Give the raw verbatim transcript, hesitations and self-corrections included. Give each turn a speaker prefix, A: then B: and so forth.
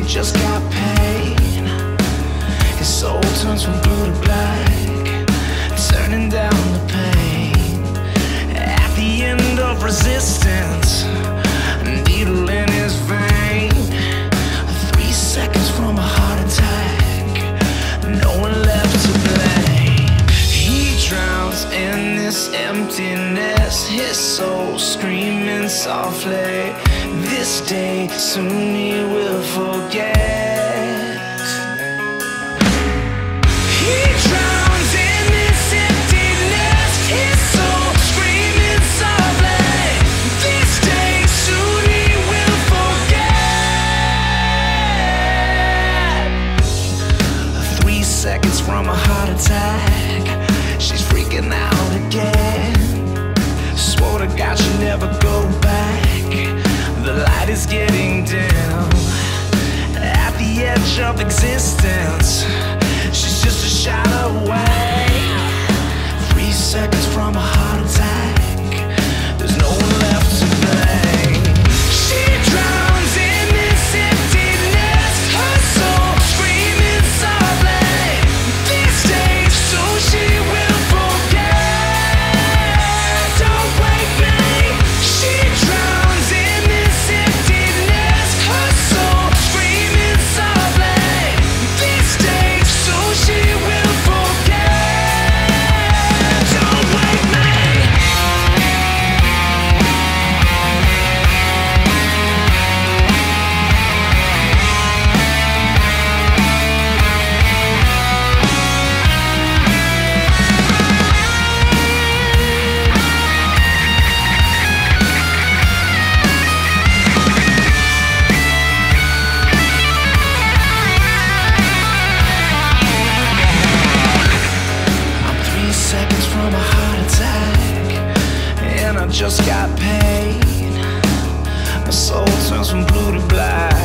A: just got paid. His soul turns from blue to black, turning down the pain. At the end of resistance, a needle in his vein. Three seconds from a heart attack, no one left to blame. He drowns in this emptiness, his soul screaming softly. This day soon he will forget. He drowns in this emptiness, his soul screaming softly. This day soon he will forget. Three seconds from a heart attack, she's freaking out again. Swore to God she'd never go back. The light is getting dim. At the edge of existence, she's just a shadow away. Three seconds from a heart attack, there's no one left to blame. She drowns in this emptiness, her soul screaming softly. This day soon she will forget. Don't wake me. She drowns in this emptiness, her soul screaming softly. This day soon she will forget. Don't wake me. I'm three seconds from a heart attack, and I just got paid. My soul turns from blue to black.